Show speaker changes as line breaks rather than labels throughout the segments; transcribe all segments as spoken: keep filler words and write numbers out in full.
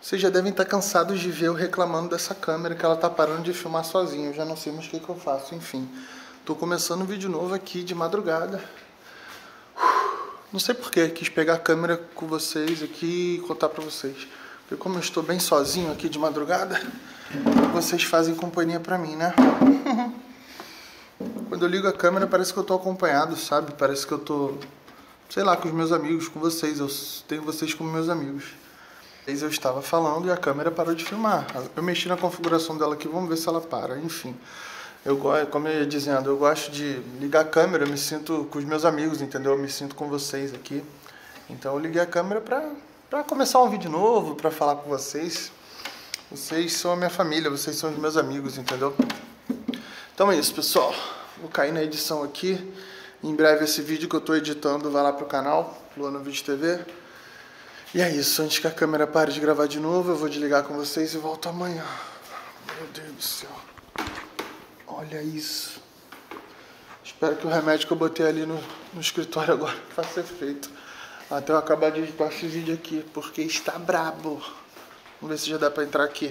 Vocês já devem estar cansados de ver eu reclamando dessa câmera que ela tá parando de filmar sozinha. Eu já não sei mais o que, que eu faço, enfim. Tô começando um vídeo novo aqui de madrugada. Não sei porquê, quis pegar a câmera com vocês aqui e contar pra vocês. Porque como eu estou bem sozinho aqui de madrugada, vocês fazem companhia pra mim, né? Quando eu ligo a câmera parece que eu tô acompanhado, sabe? Parece que eu tô, sei lá, com os meus amigos, com vocês. Eu tenho vocês como meus amigos. Eu estava falando e a câmera parou de filmar. Eu mexi na configuração dela aqui, vamos ver se ela para. Enfim, eu gosto, como eu ia dizendo, eu gosto de ligar a câmera, eu me sinto com os meus amigos, entendeu? Eu me sinto com vocês aqui. Então eu liguei a câmera pra, pra começar um vídeo novo, pra falar com vocês. Vocês são a minha família, vocês são os meus amigos, entendeu? Então é isso, pessoal. Vou cair na edição aqui. Em breve esse vídeo que eu tô editando vai lá pro canal, Luana Vídeo T V. E é isso, antes que a câmera pare de gravar de novo, eu vou desligar com vocês e volto amanhã. Meu Deus do céu. Olha isso. Espero que o remédio que eu botei ali no, no escritório agora faça efeito. Até eu acabar de editar esse vídeo aqui, porque está brabo. Vamos ver se já dá pra entrar aqui.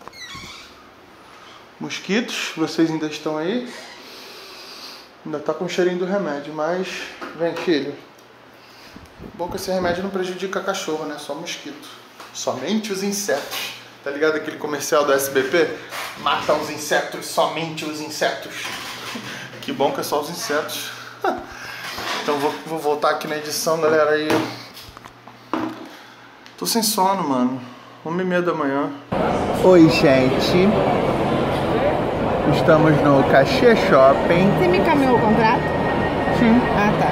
Mosquitos, vocês ainda estão aí? Ainda tá com o cheirinho do remédio, mas... Vem, filho. Bom que esse remédio não prejudica cachorro, né? Só mosquito. Somente os insetos. Tá ligado aquele comercial do S B P? Mata os insetos, somente os insetos. Que bom que é só os insetos. Então vou, vou voltar aqui na edição, galera. Aí. Tô sem sono, mano. Uma e meia da manhã. Oi, gente. Estamos no Caxias Shopping.
Você me encaminhou o contrato?
Sim.
Ah, tá.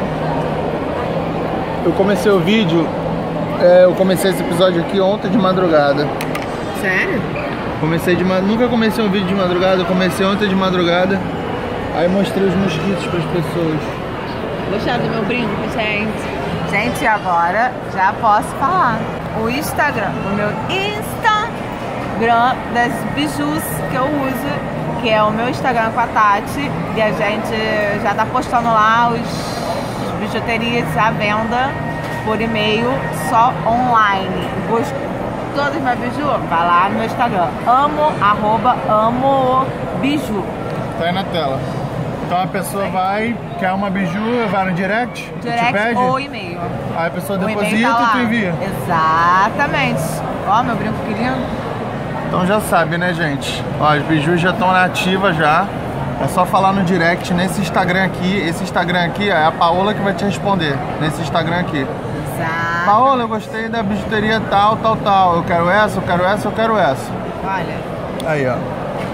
Eu comecei o vídeo, é, eu comecei esse episódio aqui ontem de madrugada.
Sério?
Comecei de Nunca comecei um vídeo de madrugada, eu comecei ontem de madrugada. Aí mostrei os mosquitos para as pessoas.
Gostaram do meu brinco, gente? Gente, agora já posso falar. O Instagram, o meu Instagram das bijus que eu uso, que é o meu Instagram com a Tati. E a gente já tá postando lá os bijuterias à venda por e-mail, só online. Gostou dos meus biju? Vai lá no meu Instagram, amo, arroba, amo biju.
Tá aí na tela. Então a pessoa vai, quer uma biju, vai no direct?
Direct
te pede,
ou e-mail.
Aí a pessoa
O
deposita
tá
e tu envia.
Exatamente. Ó, meu brinco que lindo.
Então já sabe, né, gente? Ó, as bijus já estão nativas já. É só falar no direct nesse Instagram aqui. Esse Instagram aqui é a Paola que vai te responder. Nesse Instagram aqui.
Exato.
Paola, eu gostei da bijuteria tal, tal, tal. Eu quero essa, eu quero essa, eu quero essa.
Olha.
Aí, ó.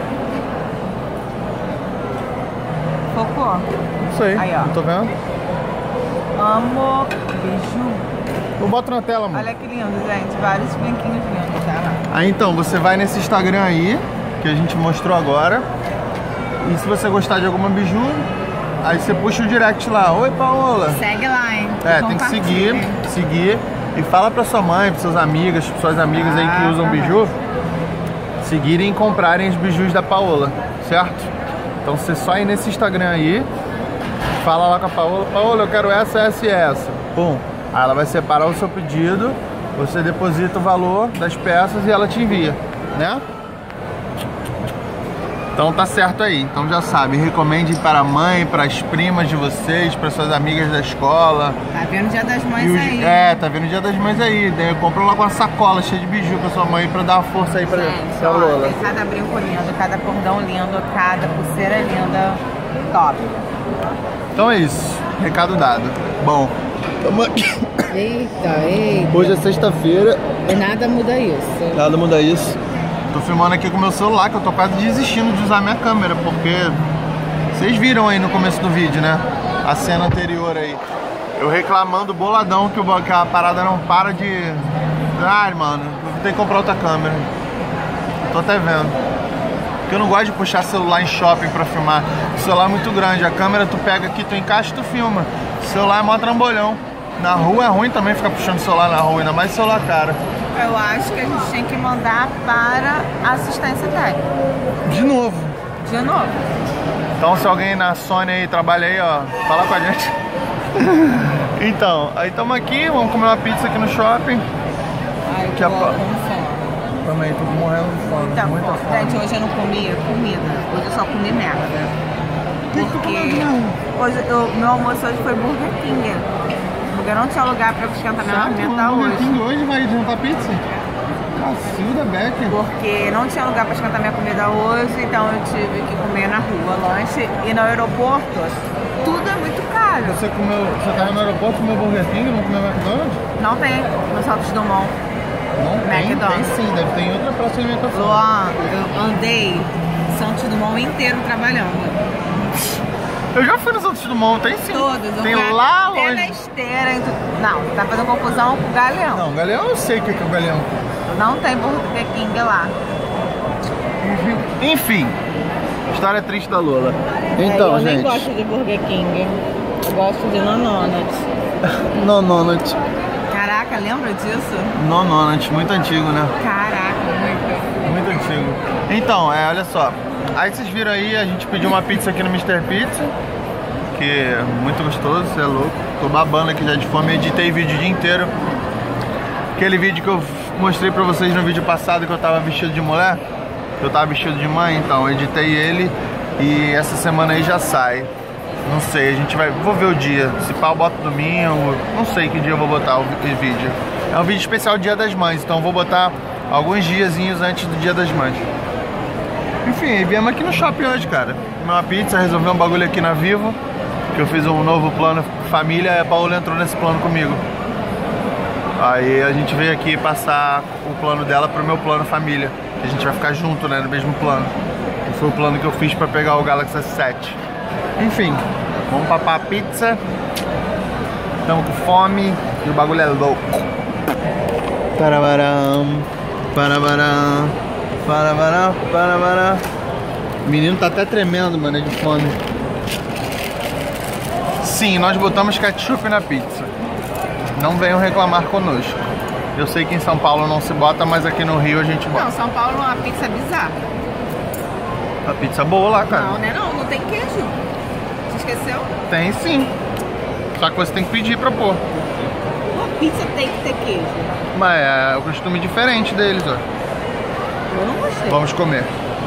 Focou?
Isso aí.
Aí, ó.
Não tô vendo?
Amo biju.
Eu boto na tela, mano.
Olha que lindo, gente. Vários brinquinhos lindos, tá?
Aí então, você vai nesse Instagram aí, que a gente mostrou agora. E se você gostar de alguma biju, aí você puxa o direct lá. Oi, Paola.
Segue lá, hein?
É, tem que seguir, seguir. E fala pra sua mãe, pras suas amigas, pras suas amigas aí que usam biju, seguirem e comprarem os bijus da Paola, certo? Então você só ir nesse Instagram aí, fala lá com a Paola. Paola, eu quero essa, essa e essa. Pum. Aí ela vai separar o seu pedido, você deposita o valor das peças e ela te envia, né? Então tá certo aí, então já sabe, recomende para a mãe, para as primas de vocês, para suas amigas da escola.
Tá vendo o Dia das Mães
os,
aí?
É, tá vendo o Dia das Mães aí. Daí comprou logo uma sacola cheia de biju pra sua mãe pra dar uma força aí pra,
Gente,
pra
ó,
Lola.
tem cada brinco lindo, cada cordão lindo, cada pulseira linda. Top.
Então é isso, recado dado. Bom, tamo aqui.
Eita, eita.
Hoje é sexta-feira.
E nada muda isso.
Nada muda isso. Tô filmando aqui com o meu celular, que eu tô quase desistindo de usar minha câmera, porque vocês viram aí no começo do vídeo, né? A cena anterior aí. Eu reclamando boladão que, o, que a parada não para de... Ai, mano, eu vou ter que comprar outra câmera. Tô até vendo. Porque eu não gosto de puxar celular em shopping pra filmar. O celular é muito grande, a câmera tu pega aqui, tu encaixa e tu filma. O celular é mó trambolhão. Na rua é ruim também ficar puxando celular na rua, ainda mais celular cara.
Eu acho que a gente tem que mandar para assistência técnica.
De novo.
De novo.
Então se alguém na Sony aí trabalha aí, ó, fala com a gente. Então, aí estamos aqui, vamos comer uma pizza aqui no shopping.
Ai,
que a... também, tô morrendo de fome.
Então,
muita fome.
gente, hoje eu não comi comida. Hoje eu só comi merda. Porque hoje eu, meu almoço hoje foi Burger King. Porque eu não tinha lugar pra esquentar minha marmita hoje.
Burger King hoje vai jantar pizza? Cacilda Becker.
Porque não tinha lugar pra esquentar minha comida hoje, então eu tive que comer na rua, lanche. E no aeroporto, tudo é muito caro.
Você comeu, você tava no aeroporto, comeu Burger King, não comeu McDonald's?
Não tem no Santos Dumont.
Não tem,
McDonald's.
tem sim, deve ter em outra praça de alimentação.
Luan, eu andei Santos Dumont inteiro trabalhando.
Eu já fui no Santos Dumont, tem sim.
Todos.
Tem
eu
lá
até
longe.
na esteira. e tu- Não, tá fazendo confusão com o Galeão.
Não, Galeão eu sei o que é o Galeão.
Não tem Burger King lá.
Enfim, história triste da Lola.
É,
Então,
eu
gente.
nem gosto de Burger King. Eu gosto de Nononut.
Nononut.
Caraca, lembra disso?
Nononut, muito antigo, né?
Caraca, muito.
Muito antigo. Então, é, olha só. Aí vocês viram aí, a gente pediu uma pizza aqui no mister Pizza. Que é muito gostoso, você é louco. Tô babando aqui já de fome, editei vídeo o dia inteiro. Aquele vídeo que eu mostrei pra vocês no vídeo passado que eu tava vestido de mulher. Que eu tava vestido de mãe, então eu editei ele. E essa semana aí já sai. Não sei, a gente vai... Vou ver o dia. Se pau, bota domingo. Não sei que dia eu vou botar o vídeo. É um vídeo especial Dia das Mães, então eu vou botar alguns diazinhos antes do Dia das Mães. Enfim, viemos aqui no shopping hoje, cara. Comer uma pizza, resolver um bagulho aqui na Vivo. Que eu fiz um novo plano família e a Paola entrou nesse plano comigo. Aí a gente veio aqui passar o plano dela pro meu plano família. Que a gente vai ficar junto, né, no mesmo plano. Que foi o plano que eu fiz pra pegar o Galaxy S sete. Enfim, vamos papar a pizza. Estamos com fome e o bagulho é louco. Parabaram, parabaram, parabaram, parabaram. O menino tá até tremendo, mano, de fome. Sim, nós botamos ketchup na pizza. Não venham reclamar conosco. Eu sei que em São Paulo não se bota, mas aqui no Rio a gente bota.
Não, São Paulo é uma pizza bizarra.
A pizza boa lá, cara.
Não, né? Não, não tem queijo. Você esqueceu?
Tem sim. Só que você tem que pedir pra pôr.
Uma pizza tem que ter queijo.
Mas é o costume diferente deles, ó.
Eu não gostei.
Vamos comer.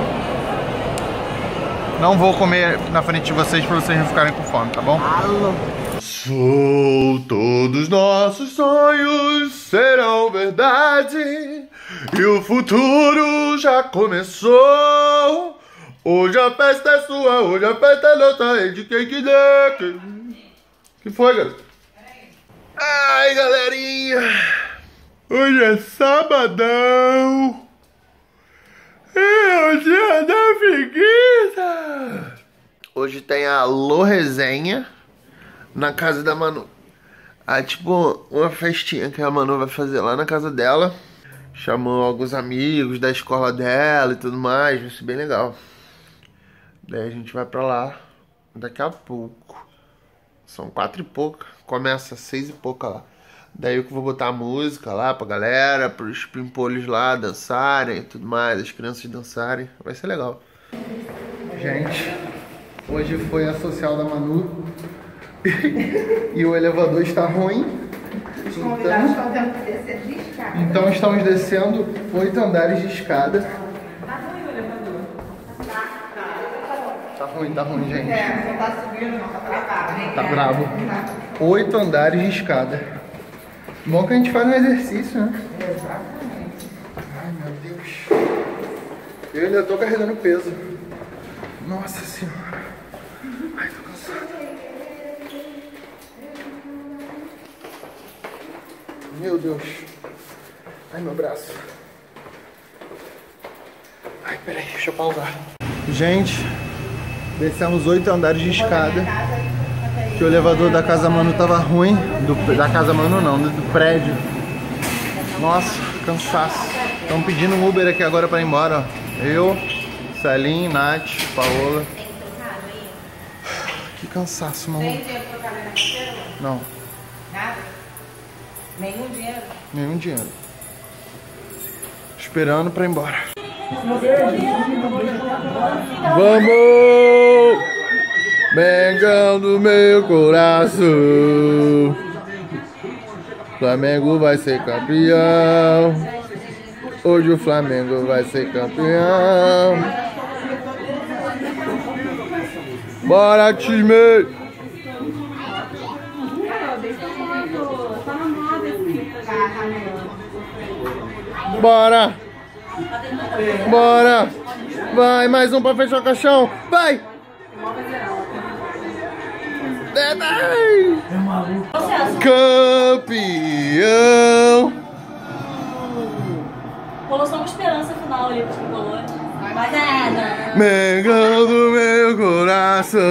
Não vou comer na frente de vocês pra vocês não ficarem com fome, tá bom?
Alô.
Sou todos nossos sonhos serão verdade e o futuro já começou. Hoje a festa é sua, hoje a festa é nossa, é de quem quiser. Que foi, garoto? Ai, galerinha, hoje é sabadão. É o dia da preguiça. Hoje tem a Alô Resenha na casa da Manu. Ah, tipo, uma festinha que a Manu vai fazer lá na casa dela. Chamou alguns amigos da escola dela e tudo mais. Vai ser bem legal. Daí a gente vai pra lá daqui a pouco. São quatro e pouca. Começa às seis e pouca lá. Daí eu que vou botar a música lá pra galera, pros pimpolhos lá dançarem e tudo mais, as crianças dançarem. Vai ser legal. Gente, hoje foi a social da Manu. E o elevador está ruim.
Os convidados estão tendo que descer de escada.
Então estamos descendo oito andares de escada.
Tá ruim o elevador. Tá, tá.
Tá ruim, tá ruim, gente.
É, não tá subindo, não, tá travado, né?
Tá bravo. Oito andares de escada. Bom que a gente faz um exercício, né?
Exatamente.
Ai, meu Deus. Eu ainda tô carregando peso. Nossa senhora. Ai, tô cansado. Meu Deus. Ai, meu braço. Ai, peraí, deixa eu pausar. Gente, descemos oito andares de escada. Que o elevador da casa Manu tava ruim. Do, da casa Manu não, do, do prédio. Nossa, cansaço. Estão pedindo um Uber aqui agora pra ir embora, ó. Eu, Celinho, Nath, Paola. Que cansaço, mano.
Tem dinheiro pra pagar na carteira?
Não,
Nada? Nenhum dinheiro?
nenhum dinheiro. Esperando pra ir embora. Vamos! Mengão do meu coração, Flamengo vai ser campeão. Hoje o Flamengo vai ser campeão. Bora, time! Bora! Bora! Vai, mais um pra fechar o caixão! Vai! É, vai! Campeão!
Rolou só uma esperança final ali pro tricolor. Mas é, não.
Mengão do meu coração!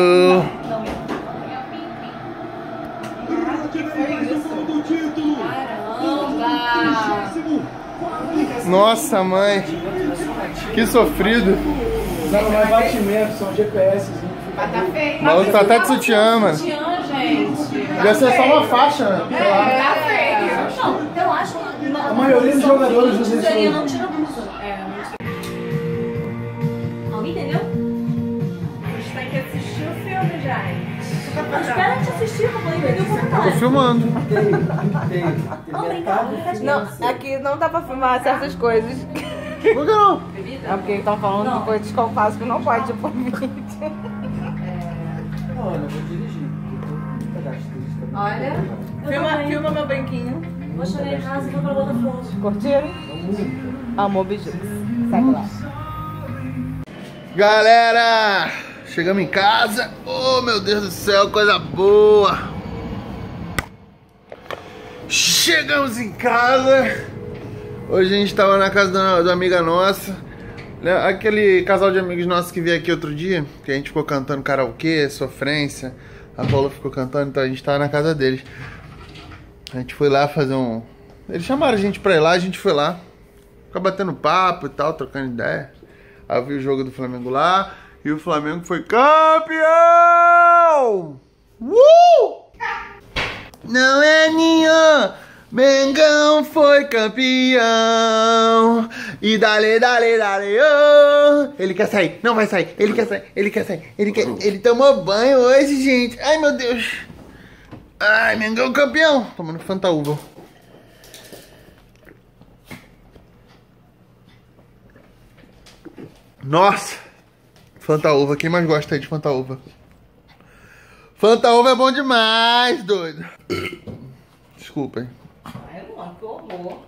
Nossa, mãe! Que sofrido!
Não, não é batimento, são G P S.
Mas tá feio.
O maluco tá até de sutiã, mano.
Sutiã, gente.
Deve ser só uma faixa, né? Sei lá.
Tá feio.
Não, eu acho.
A maioria dos jogadores do
Seria não tira blusa. É, não tira. Alguém entendeu?
A gente tem que assistir o filme, gente.
Espera te assistir pra poder entender o
Tô
comentário.
filmando.
Não, brincar, brincar de
Não,
criança.
aqui não dá pra filmar certas coisas.
Por que não?
É porque eles estão falando
Não.
de coisas que eu faço que não pode pôr vídeo.
Não, eu não vou dirigir.
Olha,
Eu
filma,
também.
filma meu brinquinho.
Vou chegar em casa e vou pra Botafogo.
Curtiram? Amor, beijos. Segue lá.
Galera, chegamos em casa. Oh, meu Deus do céu, coisa boa. Chegamos em casa. Hoje a gente tava na casa da, da amiga nossa. Aquele casal de amigos nossos que veio aqui outro dia, que a gente ficou cantando karaokê, sofrência. A Paula ficou cantando, então a gente tava na casa deles. A gente foi lá fazer um... Eles chamaram a gente pra ir lá, a gente foi lá. Ficar batendo papo e tal, trocando ideia. Aí eu vi o jogo do Flamengo lá. E o Flamengo foi campeão! Uh! Não é ninho! Mengão foi campeão! E dale, dale, dale, oh! Ele quer sair, não vai sair, ele quer sair, ele quer sair, ele quer... Ele tomou banho hoje, gente. Ai, meu Deus! Ai, Mengão campeão! Tomando Fanta Uva. Nossa! Fanta Uva, quem mais gosta aí de Fanta Uva? Fanta Uva é bom demais, doido! Desculpa, hein?
Ai, mano, que horror.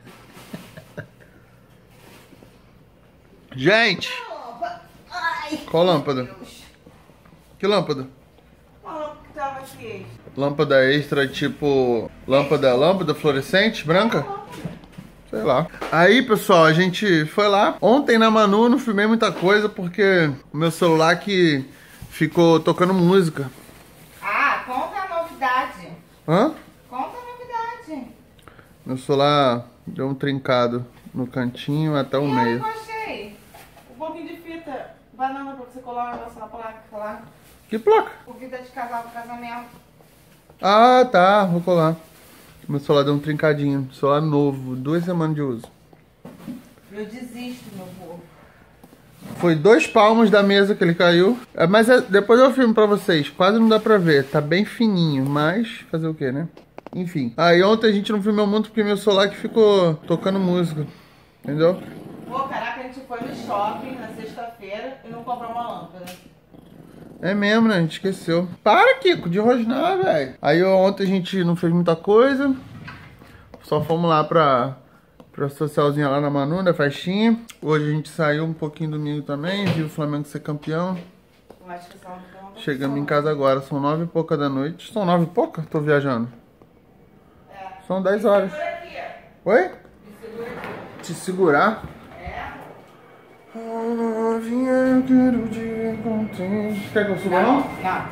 Gente! Qual lâmpada? Que lâmpada?
Falou que tava aqui.
Lâmpada extra, tipo... Lâmpada, lâmpada fluorescente, branca? Sei lá. Aí, pessoal, a gente foi lá. Ontem na Manu não filmei muita coisa porque o meu celular que ficou tocando música.
Ah, conta a novidade.
Hã?
Conta a novidade.
Meu celular deu um trincado no cantinho até o
E
meio.
eu achei um pouquinho de fita banana pra você colar um negócio na placa lá.
Que placa?
O fita de casal pro casamento.
Ah, tá. Vou colar. Meu celular deu um trincadinho. Celular novo. Duas semanas de uso.
Eu desisto, meu povo.
Foi dois palmos da mesa que ele caiu. É, mas é, depois eu filmo pra vocês. Quase não dá pra ver. Tá bem fininho. Mas fazer o que, né? Enfim. Aí ontem a gente não filmou muito porque meu celular que ficou tocando música. Entendeu?
Pô, caraca, a gente foi no shopping na sexta-feira e não comprou uma lâmpada.
É mesmo, né? A gente esqueceu. Para, Kiko, de rosnar, velho. Aí ontem a gente não fez muita coisa. Só fomos lá pra, pra socialzinha lá na Manu, na festinha. Hoje a gente saiu um pouquinho domingo também. Viu o Flamengo ser campeão.
Eu acho que só não tem uma
Chegamos em casa agora. São nove e pouca da noite. São nove e pouca? Tô viajando.
É.
São dez horas.
Segura aqui.
Oi?
Me segura aqui.
Te segurar?
É.
Ah, vinha, eu quero te contente. Quer que eu suba não?
Não.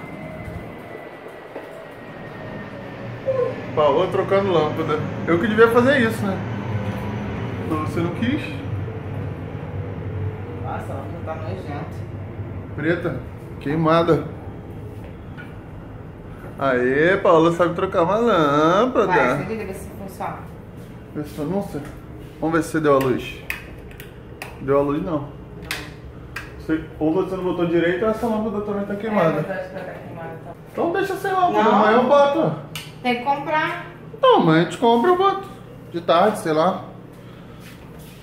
Paola trocando lâmpada. Eu que devia fazer isso, né? Mas você não quis?
Nossa, a lâmpada tá nojenta.
Preta, queimada. Aê, Paola sabe trocar uma lâmpada.
Vai, você liga, vê se funciona.
Vê se- Nossa. Vamos ver se você deu a luz. Deu a luz não. Você- ou você não botou direito ou essa lâmpada também tá
É
queimada.
verdade que tá queimada, tá.
Então deixa sem lâmpada,
Não.
amanhã eu boto.
Tem que comprar.
Não, amanhã a gente compra, eu boto. De tarde, sei lá.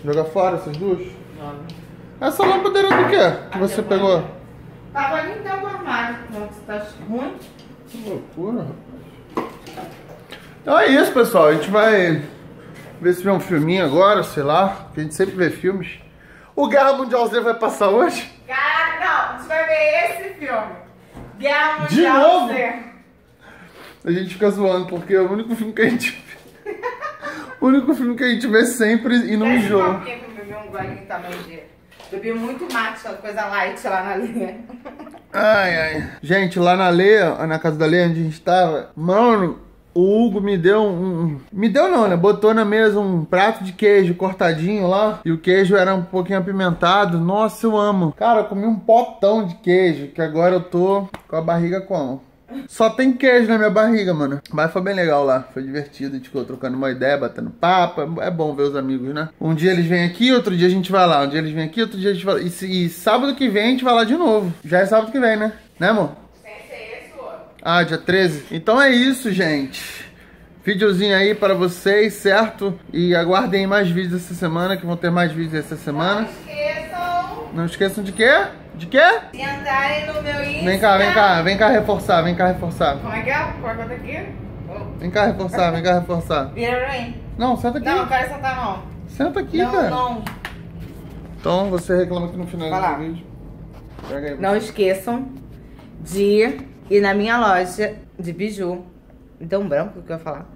Jogar fora essas duas? Não. Essa lâmpada era do quê que você pegou?
Tava ali dentro do armário. Não, você tá ruim?
Que loucura, rapaz. Então é isso, pessoal. A gente vai ver se vê um filminho agora, sei lá. Que a gente sempre vê filmes. O Guerra Mundial Z vai passar hoje?
Cara, não. A gente vai ver esse filme. Guerra Mundial
De novo?
Z.
A gente fica zoando, porque é o único filme que a gente vê. O único filme que a gente vê sempre e não enjoa.
Um pouquinho pra beber um golinho também de... Bebi muito mate, coisa light lá na linha.
Ai, ai. Gente, lá na Lê, na casa da Lê, onde a gente tava, mano, o Hugo me deu um... Me deu não, né? Botou na mesa um prato de queijo cortadinho lá. E o queijo era um pouquinho apimentado. Nossa, eu amo. Cara, eu comi um potão de queijo, que agora eu tô com a barriga como? Só tem queijo na minha barriga, mano. Mas foi bem legal lá. Foi divertido. A gente ficou trocando uma ideia, batendo papo. É bom ver os amigos, né? Um dia eles vêm aqui, outro dia a gente vai lá. Um dia eles vêm aqui, outro dia a gente vai lá. E, e sábado que vem a gente vai lá de novo. Já é sábado que vem, né? Né, amor?
Sem ser isso.
Ah, dia treze. Então é isso, gente. Videozinho aí para vocês, certo? E aguardem mais vídeos essa semana, que vão ter mais vídeos essa semana.
Não esqueçam.
Não esqueçam de quê? De quê?
De entrarem no meu Insta.
Vem cá, vem cá, vem cá reforçar, vem cá reforçar.
Como é que é? Corta aqui. Oh.
Vem cá reforçar, vem cá reforçar.
Vira pra mim.
Não, senta aqui.
Não, não quero sentar não.
Senta aqui,
não,
cara.
Não, não.
Então você reclama aqui no final
Vai lá.
do vídeo. Pega aí.
Não esqueçam de ir na minha loja de biju. Me deu um branco o que eu ia falar.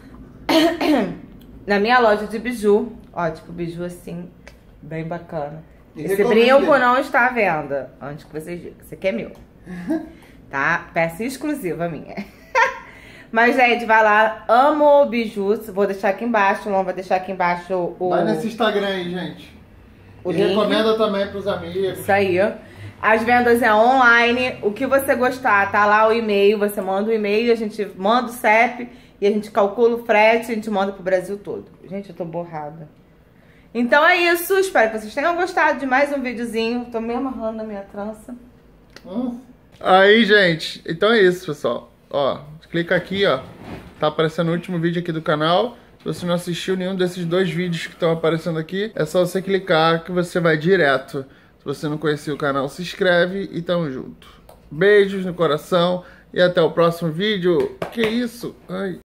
Na minha loja de biju. Ó, tipo, biju assim, bem bacana.
E
Esse
recomenda.
brinco não está à venda. Antes que vocês digam. Esse aqui é meu. Tá? Peça exclusiva minha. Mas, gente, vai lá. Amo bijus. Vou deixar aqui embaixo. O Lon vai deixar aqui embaixo o...
Vai nesse Instagram aí, gente.
O
e
link.
recomenda também pros amigos.
Isso aí. As vendas é online. O que você gostar, tá lá o e-mail. Você manda o e-mail, a gente manda o C E P e a gente calcula o frete e a gente manda pro Brasil todo. Gente, eu tô borrada. Então é isso. Espero que vocês tenham gostado de mais um videozinho. Tô me amarrando na minha trança.
Hum. Aí, gente. Então é isso, pessoal. Ó, clica aqui, ó. Tá aparecendo o último vídeo aqui do canal. Se você não assistiu nenhum desses dois vídeos que estão aparecendo aqui, é só você clicar que você vai direto. Se você não conhecia o canal, se inscreve e tamo junto. Beijos no coração e até o próximo vídeo. Que isso? Ai.